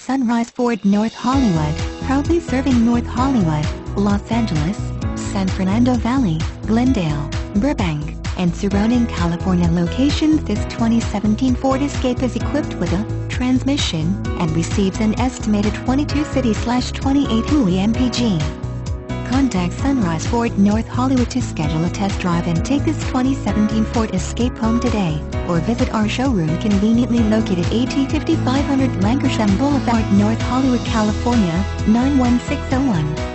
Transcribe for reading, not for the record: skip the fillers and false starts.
Sunrise Ford North Hollywood, proudly serving North Hollywood, Los Angeles, San Fernando Valley, Glendale, Burbank, and surrounding California locations. This 2017 Ford Escape is equipped with a transmission and receives an estimated 22 city/28 mpg. Contact Sunrise Ford North Hollywood to schedule a test drive and take this 2017 Ford Escape home today, or visit our showroom conveniently located at 5500 Lankershim Blvd, North Hollywood, California, 91601.